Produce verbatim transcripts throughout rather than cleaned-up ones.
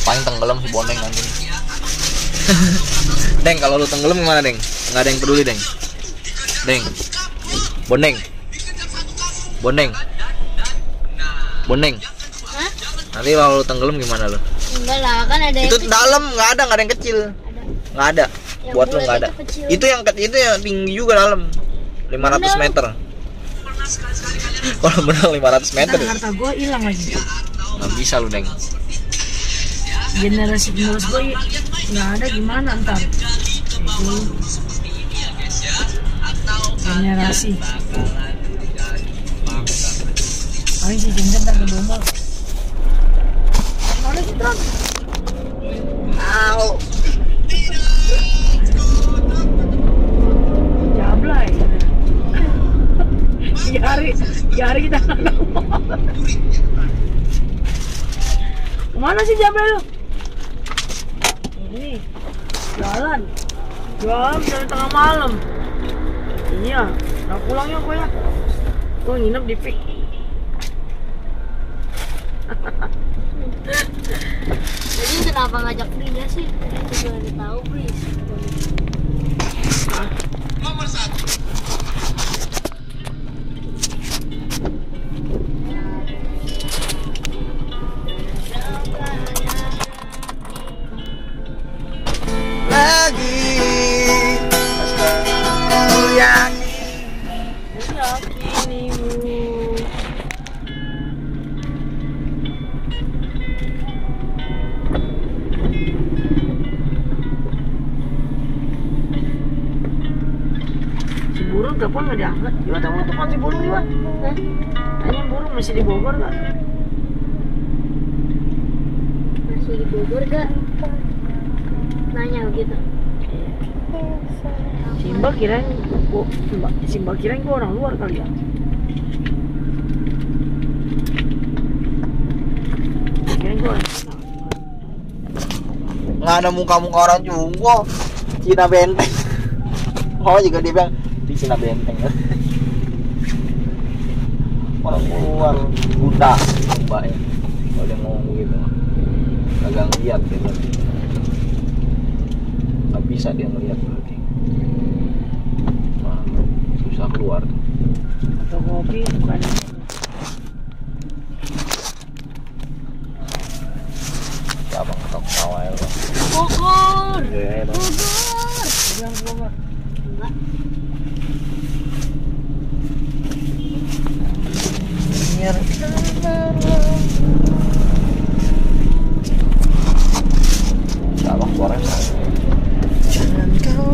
Paling tenggelam si Boneng nanti. Deng, kalau lu tenggelam gimana, Deng? Nggak ada yang peduli, Deng. Deng. Boneng. Boneng. Boneng. Hah? Nanti kalau lu tenggelam gimana lu? Enggak lah, kan ada Itu yang dalam nggak ada, nggak ada yang kecil. Ada. Nggak ada. Yang Buat lu bulat nggak ada. itu kecil. Itu yang kecil itu yang tinggi juga dalam. lima ratus Bener. meter. Kalau benar lima ratus meter. Ntar harta gue hilang lagi. Nggak bisa lu, Deng. Generasi penerus gue nggak ada, gimana ntar? Itu generasi. Paling si Jengket ntar ke domba. Mana sih Tron? Au. Jablay. Jari, jari kita nggak Kemana sih Jablay lu? Ini jalan, jalan dari tengah malam. Iya, udah pulangnya gue ya. Gue nginep di Pik. Jadi kenapa ngajak Frida sih? Itu udah tahu, please. Nomor satu. Lagi ku yakin, Ku yakinimu. Si burung telepon nggak diangkat. Coba telepon telepon si burung juga. Hah? Tanya burung masih di Bogor nggak? Masih di Bogor gak? Nanya begitu. Simba kirain gua, Mbak, Simba kirain gua orang luar kali ya. Kirain gua orang luar. nggak ada muka-muka orang juga. Cina Benteng. Oh juga dia bilang di Cina Benteng. Orang luar buta mbaknya. Kalau dia ngomong begitu, agak ngeliat dia berarti. Nggak bisa dia ngeliat berarti. Wah, susah keluar tuh. Atau kopi bukan. Siapa ngetok ketawa ya lo? Bogor. Iya, Bang. Bogor. Bilang Bogor. Enggak. Siapa suaranya sana? Jangan kau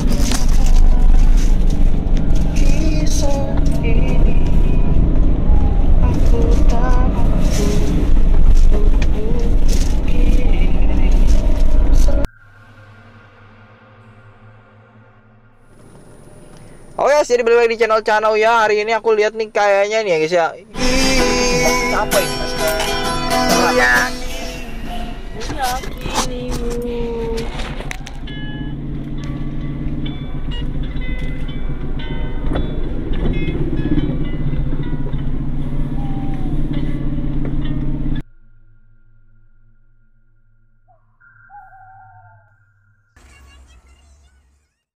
kisah ini, aku tak mampu Oh ya, jadi balik lagi di channel channel ya. Hari ini aku lihat nih kayaknya nih ya guys ya. Apa ini mas? Ku yakinimu.